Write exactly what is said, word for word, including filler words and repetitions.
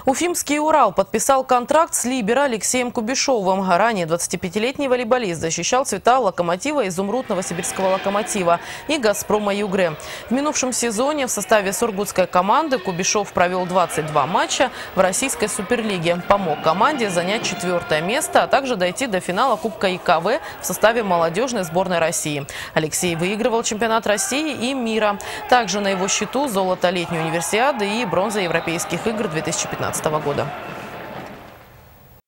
Уфимский «Урал» подписал контракт с либеро Алексеем Кубешовым. Ранее двадцатипятилетний волейболист защищал цвета «Локомотива», «Изумруд», новосибирского «Локомотива» и «Газпрома» Югре. В минувшем сезоне в составе сургутской команды Кубешов провел двадцать два матча в российской суперлиге. Помог команде занять четвертое место, а также дойти до финала Кубка И К В в составе молодежной сборной России. Алексей выигрывал чемпионат России и мира. Также на его счету золото летней универсиады и бронза Европейских игр две тысячи пятнадцатого года.